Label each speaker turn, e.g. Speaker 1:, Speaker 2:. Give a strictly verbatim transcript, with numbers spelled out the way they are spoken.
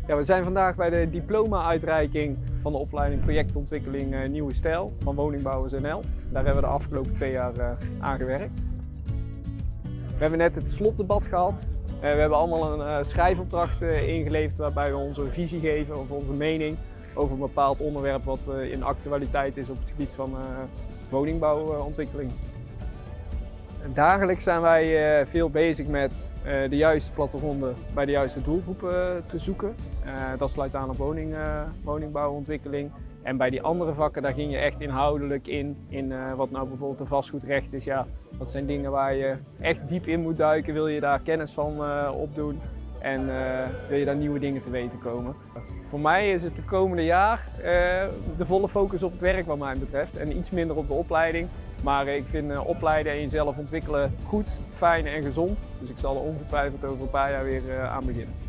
Speaker 1: Ja, we zijn vandaag bij de diploma-uitreiking van de opleiding projectontwikkeling uh, Nieuwe Stijl van Woningbouwers N L. Daar hebben we de afgelopen twee jaar uh, aan gewerkt. We hebben net het slotdebat gehad. Uh, we hebben allemaal een uh, schrijfopdracht uh, ingeleverd waarbij we onze visie geven of onze mening over een bepaald onderwerp wat uh, in actualiteit is op het gebied van uh, woningbouwontwikkeling. Dagelijks zijn wij uh, veel bezig met uh, de juiste plattegronden bij de juiste doelgroepen uh, te zoeken. Uh, dat sluit aan op woning, uh, woningbouwontwikkeling. En bij die andere vakken daar ging je echt inhoudelijk in, in uh, wat nou bijvoorbeeld een vastgoedrecht is. Ja, dat zijn dingen waar je echt diep in moet duiken, wil je daar kennis van uh, opdoen en uh, wil je daar nieuwe dingen te weten komen. Voor mij is het de komende jaar uh, de volle focus op het werk wat mij betreft en iets minder op de opleiding. Maar ik vind uh, opleiden en jezelf ontwikkelen goed, fijn en gezond. Dus ik zal er ongetwijfeld over een paar jaar weer uh, aan beginnen.